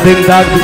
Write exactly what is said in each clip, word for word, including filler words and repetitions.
जिंदागी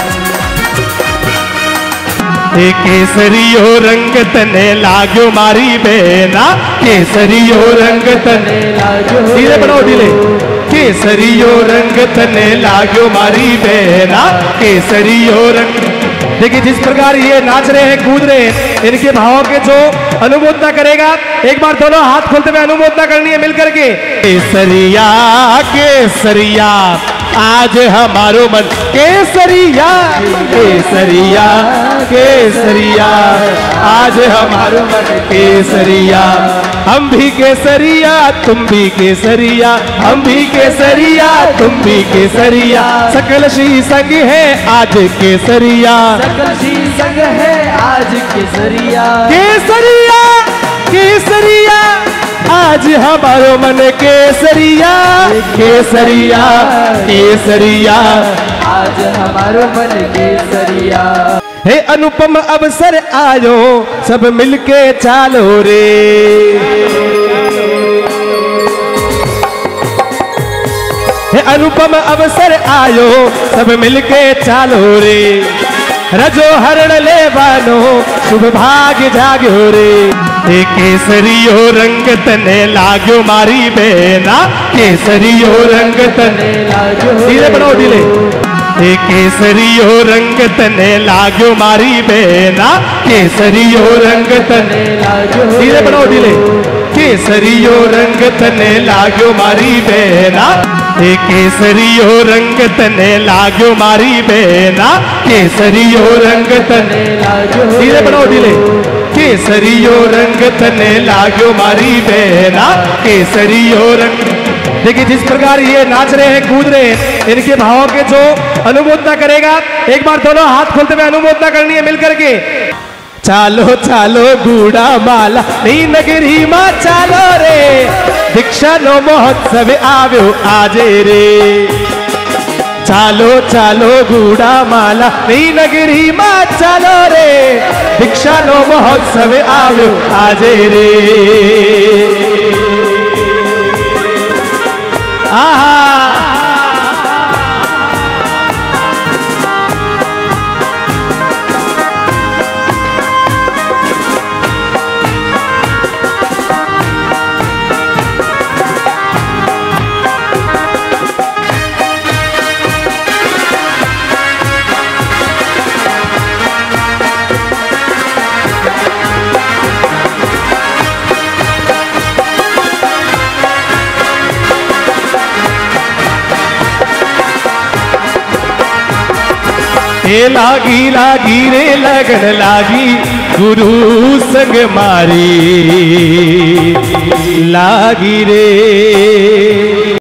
केसरियो रंग तने लाग्यो मारी बेना केसरियो रंग तने लाग्यो धीरे बनाओ धीरे केसरियो रंग तने लाग्यो मारी बेना केसरियो रंग। देखिए जिस प्रकार ये नाच रहे हैं कूद रहे हैं इनके भावों के जो अनुमोदना करेगा एक बार दोनों हाथ खोलते हुए अनुमोदना करनी है मिलकर के। केसरिया केसरिया आज हमारो मन केसरिया केसरिया केसरिया आज हमारो मन केसरिया हम भी केसरिया तुम भी केसरिया हम भी केसरिया तुम भी केसरिया सकल श्री संग है आज केसरिया सकल श्री संग है आज केसरिया केसरिया केसरिया आज हमारो मन केसरिया केसरिया केसरिया आज हमारो मन केसरिया। हे अनुपम अवसर आयो सब मिलके चालो रे हे अनुपम अवसर आयो सब मिलके चालो रे रजो हरण ले बानो शुभ भाग्य जाग्यो रे हे केसरियो रंग तने लाग्यो मारी बेना केसरियो रंग तने लाग्यो धीरे बनाओ धीरे हे केसरियो रंग तने लाग्यो मारी बेना केसरियो रंग तने लाग्यो धीरे बनाओ धीरे केसरियो रंग तने लाग्यो मारी बेना हे केसरियो रंग तने लाग्यो मारी बेना केसरियो रंग तने लाग्यो धीरे बनाओ धीरे केसरियो रंग तने लाग्यो मारी बेना केसरियो रंग। देखिए जिस प्रकार ये नाच रहे हैं कूद रहे हैं इनके भावों के जो अनुमोदना करेगा एक बार दोनों हाथ खोलते हुए अनुमोदना करनी है मिलकर के। चालो चालो गूड़ा माला नी नगरी मां चालो रे दीक्षा नो महोत्सव आव्यो आजे रे चालो चालो गूड़ा माला नी नगरी मां चालो रे दीक्षा नो महोत्सव आव्यो आजे रे आहा लागी लागी रे लगन लागी गुरु संग मारी लागी रे